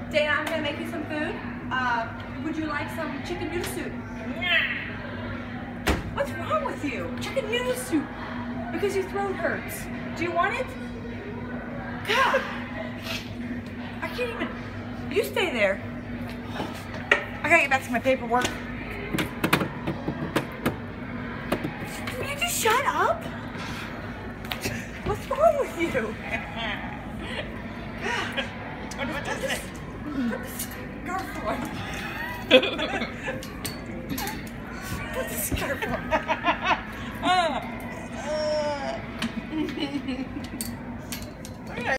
Dana, I'm gonna make you some food. Would you like some chicken noodle soup? What's wrong with you? Chicken noodle soup. Because your throat hurts. Do you want it? God. I can't even. You stay there. I gotta get back to my paperwork. Will you just shut up? What's wrong with you? What is it? Put the scarf on. Put the scarf on.